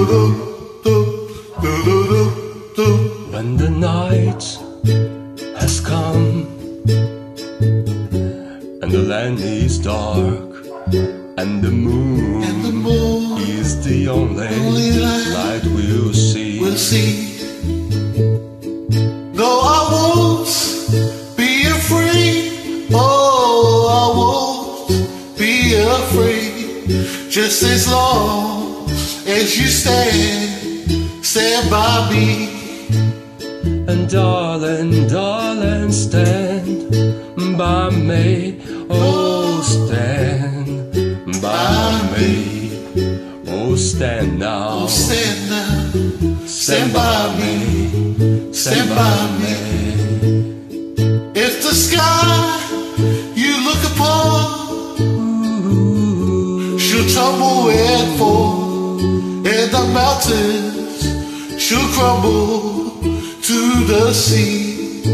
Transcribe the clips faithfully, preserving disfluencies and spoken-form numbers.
When the night has come and the land is dark and the moon, and the moon is the only, only light, light we'll see. We'll see. No, I won't be afraid. Oh, I won't be afraid. Just as long as you stand, stand by me. And darling, darling, stand by me. Oh, stand by me. Oh, stand now. Oh, stand now. Stand by me. Stand by me. If the sky you look upon should tumble and fall, and the mountains should crumble to the sea,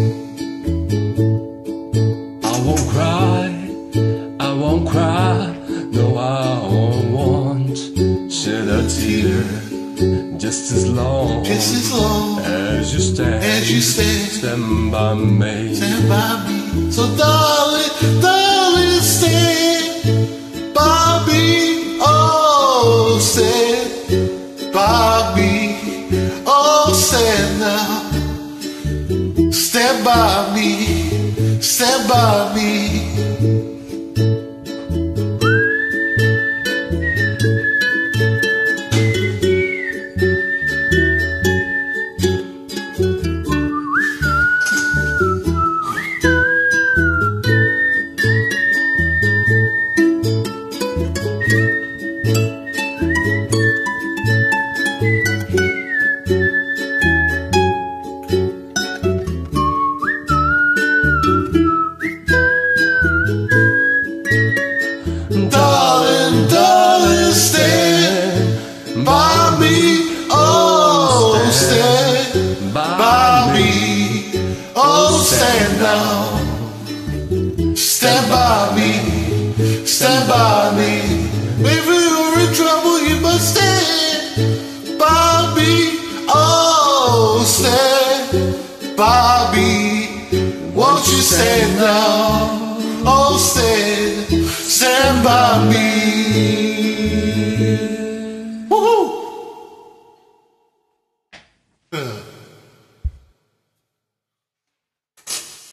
I won't cry, I won't cry, no, I won't want shed a tear. Just as long, just as long as you stand, as you stand, stand by me, stand by me. So darling, darling, stand by me. Oh, stand by me. Oh, stand now. Stand by me, stand by me. Darling, darling, stand by me. Oh, stand by me. Oh, stand now. Stand by me. Stand by me. If you're in trouble, you must stand by me. Oh, stand by me. Won't you stand now?